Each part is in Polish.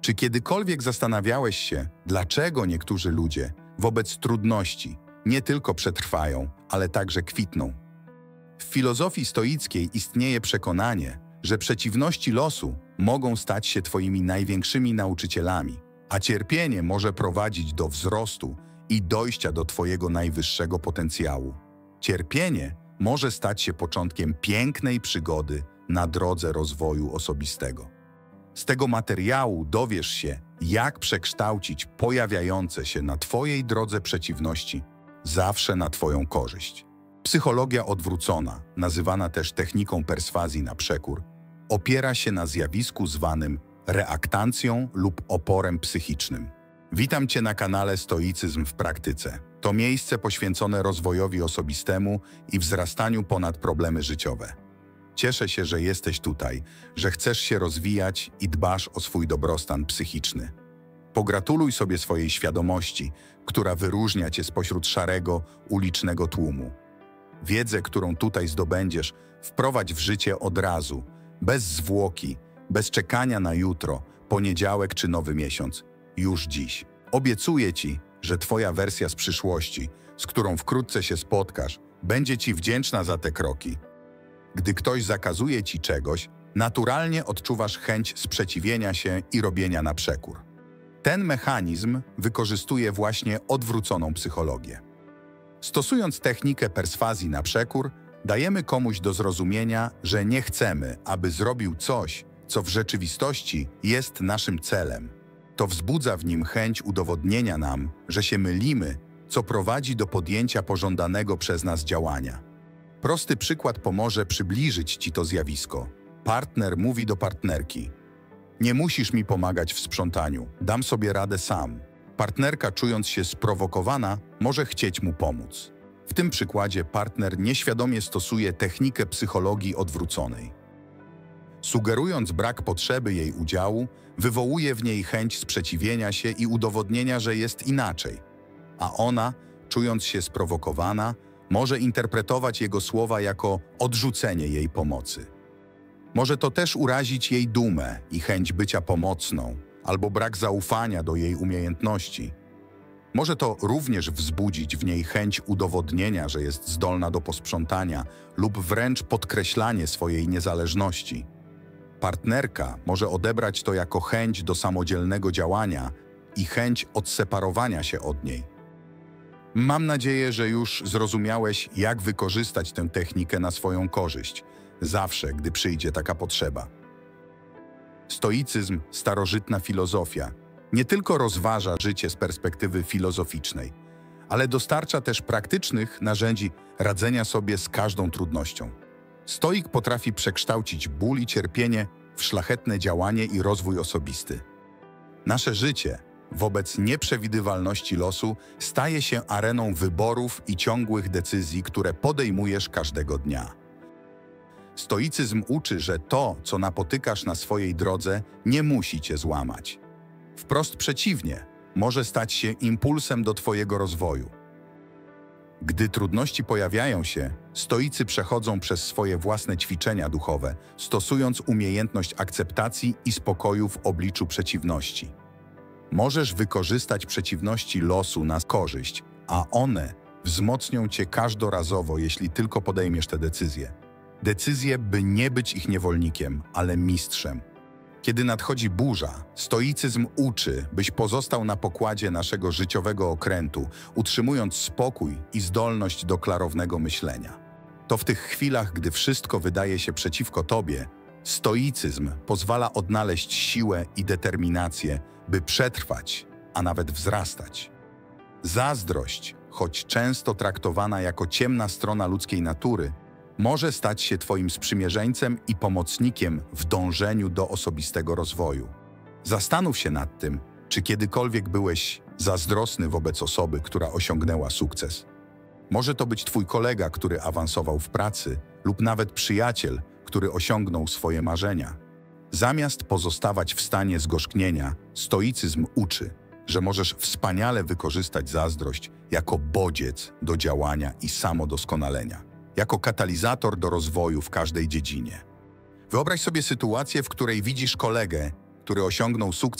Czy kiedykolwiek zastanawiałeś się, dlaczego niektórzy ludzie wobec trudności nie tylko przetrwają, ale także kwitną? W filozofii stoickiej istnieje przekonanie, że przeciwności losu mogą stać się twoimi największymi nauczycielami, a cierpienie może prowadzić do wzrostu i dojścia do twojego najwyższego potencjału. Cierpienie może stać się początkiem pięknej przygody na drodze rozwoju osobistego. Z tego materiału dowiesz się, jak przekształcić pojawiające się na twojej drodze przeciwności zawsze na twoją korzyść. Psychologia odwrócona, nazywana też techniką perswazji na przekór, opiera się na zjawisku zwanym reaktancją lub oporem psychicznym. Witam Cię na kanale Stoicyzm w praktyce. To miejsce poświęcone rozwojowi osobistemu i wzrastaniu ponad problemy życiowe. Cieszę się, że jesteś tutaj, że chcesz się rozwijać i dbasz o swój dobrostan psychiczny. Pogratuluj sobie swojej świadomości, która wyróżnia Cię spośród szarego, ulicznego tłumu. Wiedzę, którą tutaj zdobędziesz, wprowadź w życie od razu, bez zwłoki, bez czekania na jutro, poniedziałek czy nowy miesiąc, już dziś. Obiecuję Ci, że Twoja wersja z przyszłości, z którą wkrótce się spotkasz, będzie Ci wdzięczna za te kroki. Gdy ktoś zakazuje Ci czegoś, naturalnie odczuwasz chęć sprzeciwienia się i robienia na przekór. Ten mechanizm wykorzystuje właśnie odwróconą psychologię. Stosując technikę perswazji na przekór, dajemy komuś do zrozumienia, że nie chcemy, aby zrobił coś, co w rzeczywistości jest naszym celem. To wzbudza w nim chęć udowodnienia nam, że się mylimy, co prowadzi do podjęcia pożądanego przez nas działania. Prosty przykład pomoże przybliżyć Ci to zjawisko. Partner mówi do partnerki: nie musisz mi pomagać w sprzątaniu, dam sobie radę sam. Partnerka, czując się sprowokowana, może chcieć mu pomóc. W tym przykładzie partner nieświadomie stosuje technikę psychologii odwróconej. Sugerując brak potrzeby jej udziału, wywołuje w niej chęć sprzeciwienia się i udowodnienia, że jest inaczej. A ona, czując się sprowokowana, może interpretować jego słowa jako odrzucenie jej pomocy. Może to też urazić jej dumę i chęć bycia pomocną, albo brak zaufania do jej umiejętności. Może to również wzbudzić w niej chęć udowodnienia, że jest zdolna do posprzątania lub wręcz podkreślanie swojej niezależności. Partnerka może odebrać to jako chęć do samodzielnego działania i chęć odseparowania się od niej. Mam nadzieję, że już zrozumiałeś, jak wykorzystać tę technikę na swoją korzyść, zawsze, gdy przyjdzie taka potrzeba. Stoicyzm, starożytna filozofia, nie tylko rozważa życie z perspektywy filozoficznej, ale dostarcza też praktycznych narzędzi radzenia sobie z każdą trudnością. Stoik potrafi przekształcić ból i cierpienie w szlachetne działanie i rozwój osobisty. Nasze życie wobec nieprzewidywalności losu staje się areną wyborów i ciągłych decyzji, które podejmujesz każdego dnia. Stoicyzm uczy, że to, co napotykasz na swojej drodze, nie musi cię złamać. Wprost przeciwnie, może stać się impulsem do twojego rozwoju. Gdy trudności pojawiają się, stoicy przechodzą przez swoje własne ćwiczenia duchowe, stosując umiejętność akceptacji i spokoju w obliczu przeciwności. Możesz wykorzystać przeciwności losu na korzyść, a one wzmocnią cię każdorazowo, jeśli tylko podejmiesz te decyzje. Decyzje, by nie być ich niewolnikiem, ale mistrzem. Kiedy nadchodzi burza, stoicyzm uczy, byś pozostał na pokładzie naszego życiowego okrętu, utrzymując spokój i zdolność do klarownego myślenia. To w tych chwilach, gdy wszystko wydaje się przeciwko tobie, stoicyzm pozwala odnaleźć siłę i determinację, by przetrwać, a nawet wzrastać. Zazdrość, choć często traktowana jako ciemna strona ludzkiej natury, może stać się twoim sprzymierzeńcem i pomocnikiem w dążeniu do osobistego rozwoju. Zastanów się nad tym, czy kiedykolwiek byłeś zazdrosny wobec osoby, która osiągnęła sukces. Może to być twój kolega, który awansował w pracy, lub nawet przyjaciel, który osiągnął swoje marzenia. Zamiast pozostawać w stanie zgorzknienia, stoicyzm uczy, że możesz wspaniale wykorzystać zazdrość jako bodziec do działania i samodoskonalenia, jako katalizator do rozwoju w każdej dziedzinie. Wyobraź sobie sytuację, w której widzisz kolegę, który osiągnął sukces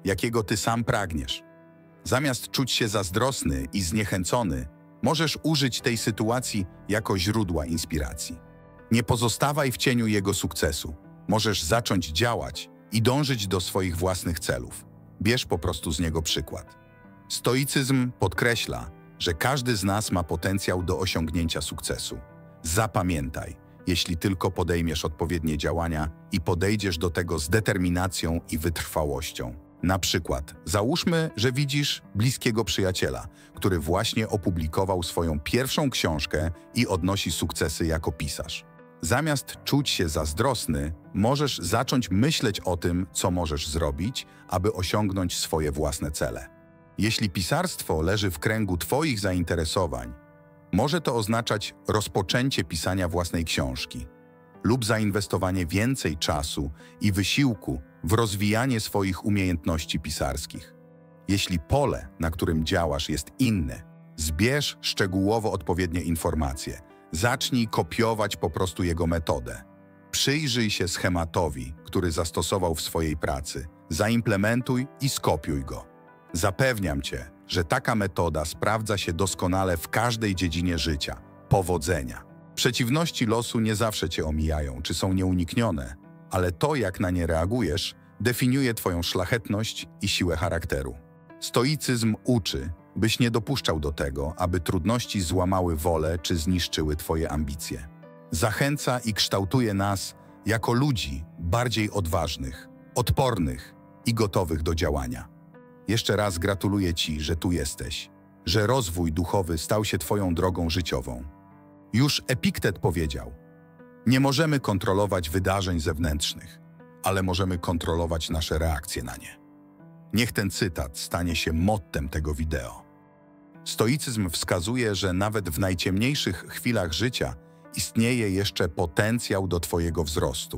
jakiego ty sam pragniesz. Zamiast czuć się zazdrosny i zniechęcony, możesz użyć tej sytuacji jako źródła inspiracji. Nie pozostawaj w cieniu jego sukcesu. Możesz zacząć działać i dążyć do swoich własnych celów. Bierz po prostu z niego przykład. Stoicyzm podkreśla, że każdy z nas ma potencjał do osiągnięcia sukcesu. Zapamiętaj, jeśli tylko podejmiesz odpowiednie działania i podejdziesz do tego z determinacją i wytrwałością. Na przykład, załóżmy, że widzisz bliskiego przyjaciela, który właśnie opublikował swoją pierwszą książkę i odnosi sukcesy jako pisarz. Zamiast czuć się zazdrosny, możesz zacząć myśleć o tym, co możesz zrobić, aby osiągnąć swoje własne cele. Jeśli pisarstwo leży w kręgu twoich zainteresowań, może to oznaczać rozpoczęcie pisania własnej książki lub zainwestowanie więcej czasu i wysiłku w rozwijanie swoich umiejętności pisarskich. Jeśli pole, na którym działasz, jest inne, zbierz szczegółowo odpowiednie informacje. Zacznij kopiować po prostu jego metodę. Przyjrzyj się schematowi, który zastosował w swojej pracy. Zaimplementuj i skopiuj go. Zapewniam cię, że taka metoda sprawdza się doskonale w każdej dziedzinie życia. Powodzenia! Przeciwności losu nie zawsze cię omijają, czy są nieuniknione, ale to, jak na nie reagujesz, definiuje twoją szlachetność i siłę charakteru. Stoicyzm uczy, byś nie dopuszczał do tego, aby trudności złamały wolę czy zniszczyły twoje ambicje. Zachęca i kształtuje nas jako ludzi bardziej odważnych, odpornych i gotowych do działania. Jeszcze raz gratuluję ci, że tu jesteś, że rozwój duchowy stał się twoją drogą życiową. Już Epiktet powiedział: nie możemy kontrolować wydarzeń zewnętrznych, ale możemy kontrolować nasze reakcje na nie. Niech ten cytat stanie się mottem tego wideo. Stoicyzm wskazuje, że nawet w najciemniejszych chwilach życia istnieje jeszcze potencjał do twojego wzrostu.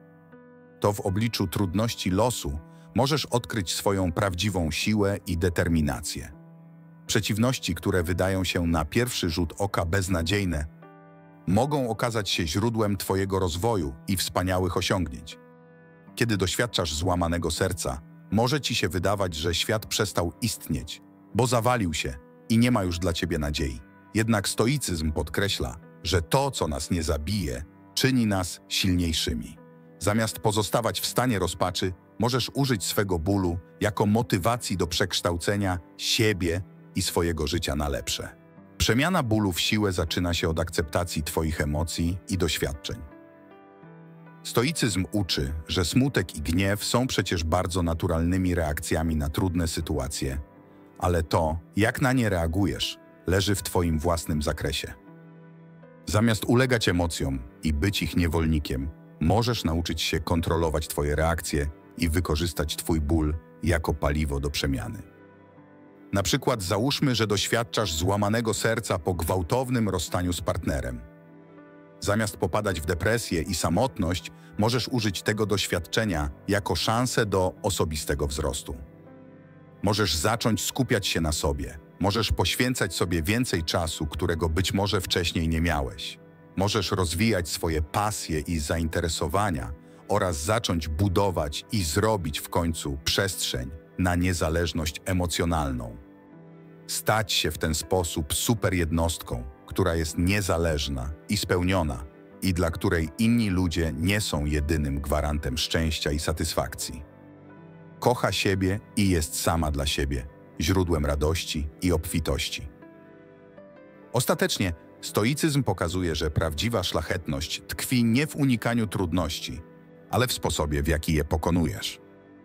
To w obliczu trudności losu możesz odkryć swoją prawdziwą siłę i determinację. Przeciwności, które wydają się na pierwszy rzut oka beznadziejne, mogą okazać się źródłem twojego rozwoju i wspaniałych osiągnięć. Kiedy doświadczasz złamanego serca, może ci się wydawać, że świat przestał istnieć, bo zawalił się i nie ma już dla ciebie nadziei. Jednak stoicyzm podkreśla, że to, co nas nie zabije, czyni nas silniejszymi. Zamiast pozostawać w stanie rozpaczy, możesz użyć swego bólu jako motywacji do przekształcenia siebie i swojego życia na lepsze. Przemiana bólu w siłę zaczyna się od akceptacji twoich emocji i doświadczeń. Stoicyzm uczy, że smutek i gniew są przecież bardzo naturalnymi reakcjami na trudne sytuacje, ale to, jak na nie reagujesz, leży w twoim własnym zakresie. Zamiast ulegać emocjom i być ich niewolnikiem, możesz nauczyć się kontrolować twoje reakcje i wykorzystać twój ból jako paliwo do przemiany. Na przykład załóżmy, że doświadczasz złamanego serca po gwałtownym rozstaniu z partnerem. Zamiast popadać w depresję i samotność, możesz użyć tego doświadczenia jako szansę do osobistego wzrostu. Możesz zacząć skupiać się na sobie. Możesz poświęcać sobie więcej czasu, którego być może wcześniej nie miałeś. Możesz rozwijać swoje pasje i zainteresowania oraz zacząć budować i zrobić w końcu przestrzeń na niezależność emocjonalną. Stać się w ten sposób superjednostką, która jest niezależna i spełniona i dla której inni ludzie nie są jedynym gwarantem szczęścia i satysfakcji. Kocha siebie i jest sama dla siebie, źródłem radości i obfitości. Ostatecznie stoicyzm pokazuje, że prawdziwa szlachetność tkwi nie w unikaniu trudności, ale w sposobie, w jaki je pokonujesz.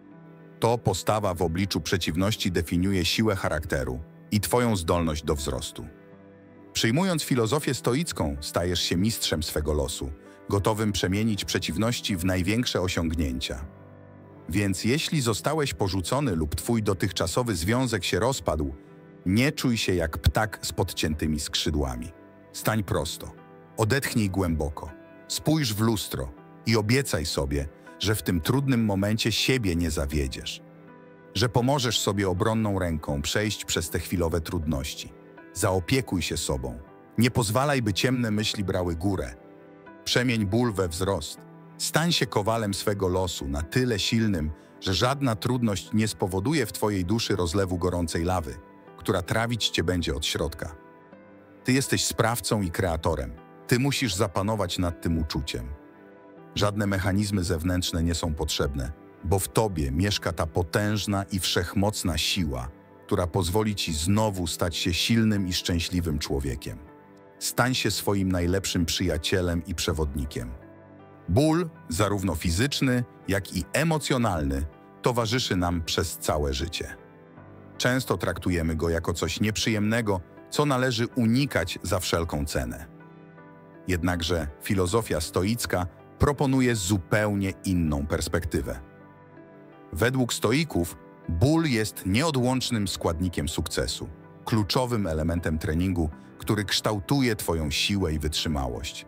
To postawa w obliczu przeciwności definiuje siłę charakteru i twoją zdolność do wzrostu. Przyjmując filozofię stoicką, stajesz się mistrzem swego losu, gotowym przemienić przeciwności w największe osiągnięcia. Więc jeśli zostałeś porzucony lub twój dotychczasowy związek się rozpadł, nie czuj się jak ptak z podciętymi skrzydłami. Stań prosto, odetchnij głęboko, spójrz w lustro i obiecaj sobie, że w tym trudnym momencie siebie nie zawiedziesz. Że pomożesz sobie obronną ręką przejść przez te chwilowe trudności. Zaopiekuj się sobą. Nie pozwalaj, by ciemne myśli brały górę. Przemień ból we wzrost. Stań się kowalem swego losu na tyle silnym, że żadna trudność nie spowoduje w twojej duszy rozlewu gorącej lawy, która trawić cię będzie od środka. Ty jesteś sprawcą i kreatorem. Ty musisz zapanować nad tym uczuciem. Żadne mechanizmy zewnętrzne nie są potrzebne, bo w tobie mieszka ta potężna i wszechmocna siła, która pozwoli ci znowu stać się silnym i szczęśliwym człowiekiem. Stań się swoim najlepszym przyjacielem i przewodnikiem. Ból, zarówno fizyczny, jak i emocjonalny, towarzyszy nam przez całe życie. Często traktujemy go jako coś nieprzyjemnego, co należy unikać za wszelką cenę. Jednakże filozofia stoicka proponuje zupełnie inną perspektywę. Według stoików ból jest nieodłącznym składnikiem sukcesu, kluczowym elementem treningu, który kształtuje twoją siłę i wytrzymałość.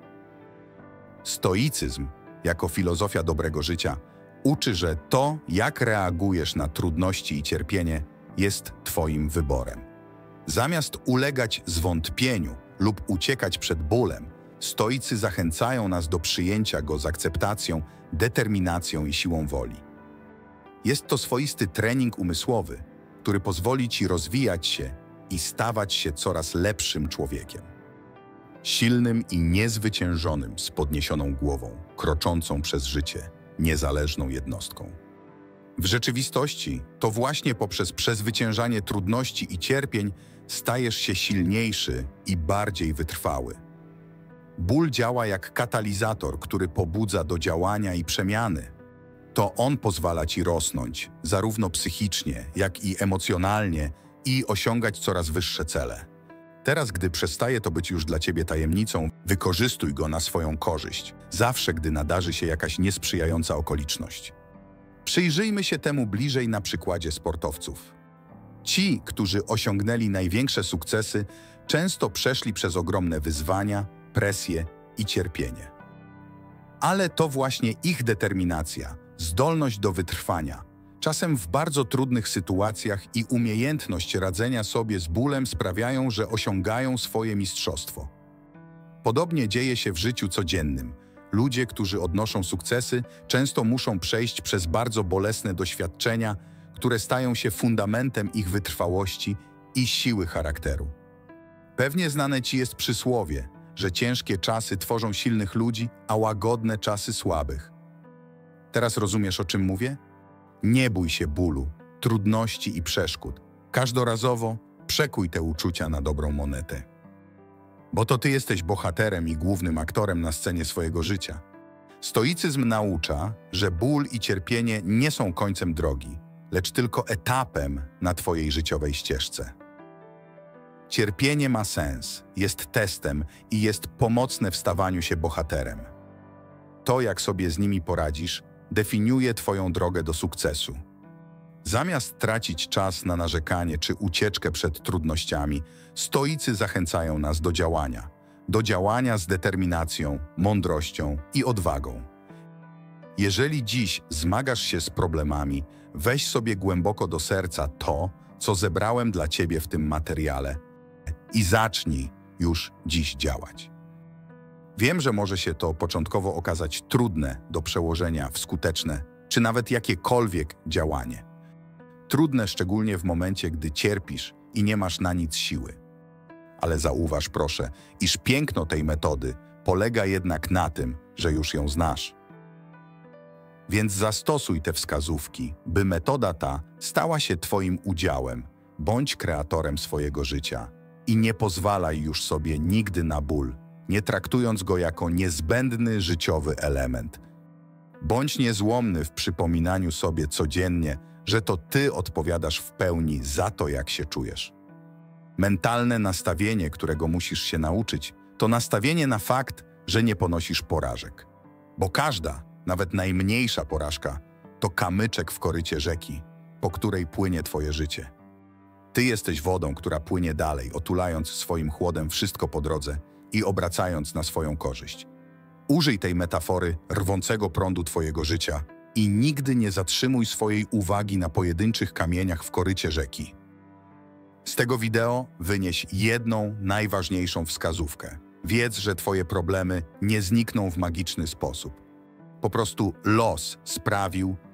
Stoicyzm, jako filozofia dobrego życia, uczy, że to, jak reagujesz na trudności i cierpienie, jest twoim wyborem. Zamiast ulegać zwątpieniu lub uciekać przed bólem, stoicy zachęcają nas do przyjęcia go z akceptacją, determinacją i siłą woli. Jest to swoisty trening umysłowy, który pozwoli ci rozwijać się i stawać się coraz lepszym człowiekiem. Silnym i niezwyciężonym, z podniesioną głową, kroczącą przez życie, niezależną jednostką. W rzeczywistości to właśnie poprzez przezwyciężanie trudności i cierpień stajesz się silniejszy i bardziej wytrwały. Ból działa jak katalizator, który pobudza do działania i przemiany. To on pozwala ci rosnąć, zarówno psychicznie, jak i emocjonalnie, i osiągać coraz wyższe cele. Teraz, gdy przestaje to być już dla ciebie tajemnicą, wykorzystuj go na swoją korzyść, zawsze gdy nadarzy się jakaś niesprzyjająca okoliczność. Przyjrzyjmy się temu bliżej na przykładzie sportowców. Ci, którzy osiągnęli największe sukcesy, często przeszli przez ogromne wyzwania, presję i cierpienie. Ale to właśnie ich determinacja, zdolność do wytrwania, czasem w bardzo trudnych sytuacjach i umiejętność radzenia sobie z bólem sprawiają, że osiągają swoje mistrzostwo. Podobnie dzieje się w życiu codziennym. Ludzie, którzy odnoszą sukcesy, często muszą przejść przez bardzo bolesne doświadczenia, które stają się fundamentem ich wytrwałości i siły charakteru. Pewnie znane ci jest przysłowie, że ciężkie czasy tworzą silnych ludzi, a łagodne czasy słabych. Teraz rozumiesz, o czym mówię? Nie bój się bólu, trudności i przeszkód. Każdorazowo przekuj te uczucia na dobrą monetę. Bo to ty jesteś bohaterem i głównym aktorem na scenie swojego życia. Stoicyzm naucza, że ból i cierpienie nie są końcem drogi, lecz tylko etapem na twojej życiowej ścieżce. Cierpienie ma sens, jest testem i jest pomocne w stawaniu się bohaterem. To, jak sobie z nimi poradzisz, definiuje twoją drogę do sukcesu. Zamiast tracić czas na narzekanie czy ucieczkę przed trudnościami, stoicy zachęcają nas do działania z determinacją, mądrością i odwagą. Jeżeli dziś zmagasz się z problemami, weź sobie głęboko do serca to, co zebrałem dla ciebie w tym materiale i zacznij już dziś działać. Wiem, że może się to początkowo okazać trudne do przełożenia w skuteczne, czy nawet jakiekolwiek działanie. Trudne szczególnie w momencie, gdy cierpisz i nie masz na nic siły. Ale zauważ proszę, iż piękno tej metody polega jednak na tym, że już ją znasz. Więc zastosuj te wskazówki, by metoda ta stała się twoim udziałem, bądź kreatorem swojego życia i nie pozwalaj już sobie nigdy na ból, nie traktując go jako niezbędny życiowy element. Bądź niezłomny w przypominaniu sobie codziennie, że to ty odpowiadasz w pełni za to, jak się czujesz. Mentalne nastawienie, którego musisz się nauczyć, to nastawienie na fakt, że nie ponosisz porażek. Bo każda, nawet najmniejsza porażka, to kamyczek w korycie rzeki, po której płynie twoje życie. Ty jesteś wodą, która płynie dalej, otulając swoim chłodem wszystko po drodze i obracając na swoją korzyść. Użyj tej metafory rwącego prądu twojego życia i nigdy nie zatrzymuj swojej uwagi na pojedynczych kamieniach w korycie rzeki. Z tego wideo wynieś jedną, najważniejszą wskazówkę. Wiedz, że twoje problemy nie znikną w magiczny sposób. Po prostu los sprawił,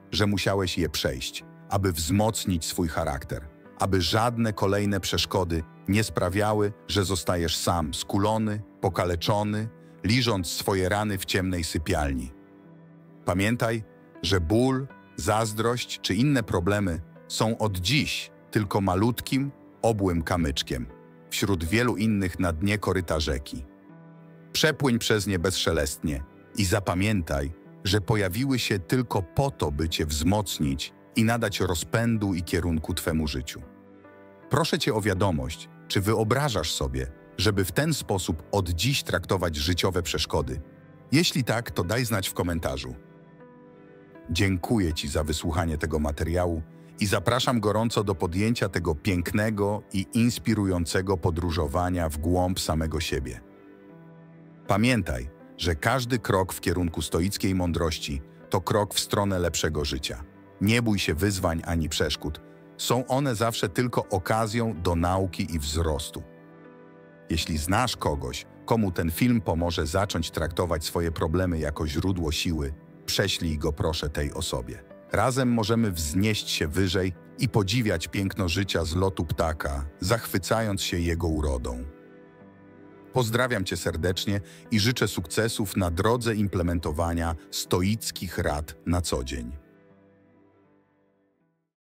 że musiałeś je przejść, aby wzmocnić swój charakter, aby żadne kolejne przeszkody nie sprawiały, że zostajesz sam, skulony, pokaleczony, liżąc swoje rany w ciemnej sypialni. Pamiętaj, że ból, zazdrość czy inne problemy są od dziś tylko malutkim, obłym kamyczkiem wśród wielu innych na dnie koryta rzeki. Przepłyń przez nie bezszelestnie i zapamiętaj, że pojawiły się tylko po to, by cię wzmocnić i nadać rozpędu i kierunku twemu życiu. Proszę cię o wiadomość, czy wyobrażasz sobie, żeby w ten sposób od dziś traktować życiowe przeszkody? Jeśli tak, to daj znać w komentarzu. Dziękuję ci za wysłuchanie tego materiału i zapraszam gorąco do podjęcia tego pięknego i inspirującego podróżowania w głąb samego siebie. Pamiętaj, że każdy krok w kierunku stoickiej mądrości to krok w stronę lepszego życia. Nie bój się wyzwań ani przeszkód. Są one zawsze tylko okazją do nauki i wzrostu. Jeśli znasz kogoś, komu ten film pomoże zacząć traktować swoje problemy jako źródło siły, prześlij go proszę tej osobie. Razem możemy wznieść się wyżej i podziwiać piękno życia z lotu ptaka, zachwycając się jego urodą. Pozdrawiam cię serdecznie i życzę sukcesów na drodze implementowania stoickich rad na co dzień.